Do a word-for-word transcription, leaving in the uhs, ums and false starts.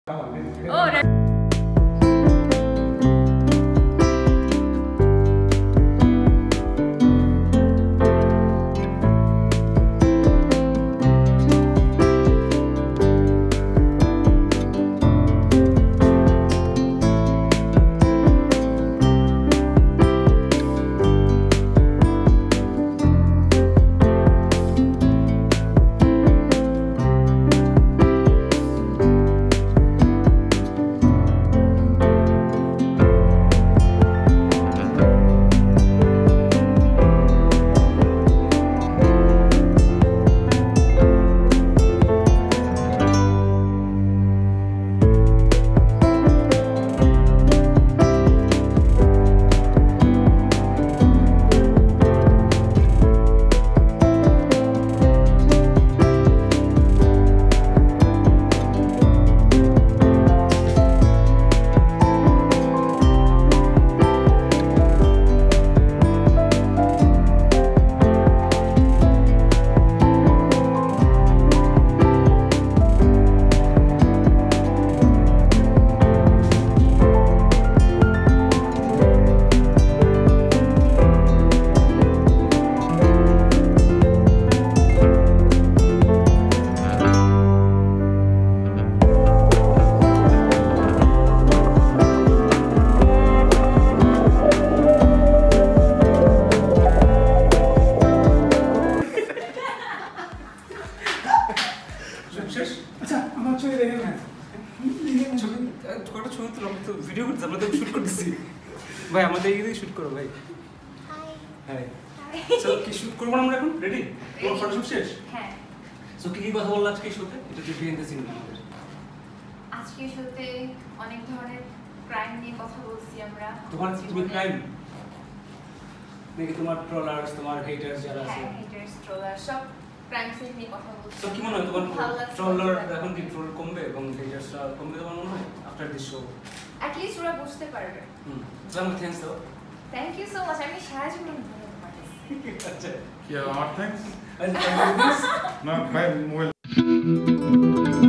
Oh, ভাই আমাদের এই শুট করো ভাই। হাই হাই সো কি শুট করব আমরা এখন রেডি? তোমার ফটো শুট শেষ? হ্যাঁ। সো কি কি কথা বললা আজকে শুটে? এটা তো বিহাইন্ড দ্য সিন। আজকে শুটে অনেক ধরনের ক্রাইম নিয়ে কথা বলছি আমরা। তোমার তুমি ক্রাইম নাকি তোমার ট্রলার্স তোমার হেটার্স যারা আছে? হ্যাঁ হেটার্স ট্রলার সব ক্রাইম সিন নিয়ে কথা বলছি। সো কি মনে হয় তোমার ট্রলার এখন কি ট্রল কমবে এবং হেটার্সরা কমবে তোমার মনে হয় after this show? At least ওরা বুঝতে পারবে। হুম। Some thanks though. Thank you so much. আমি সারা জীবন ধন্যবাদ। আচ্ছা। Yeah, our thanks. And thank you. No, ভাই মোবাইল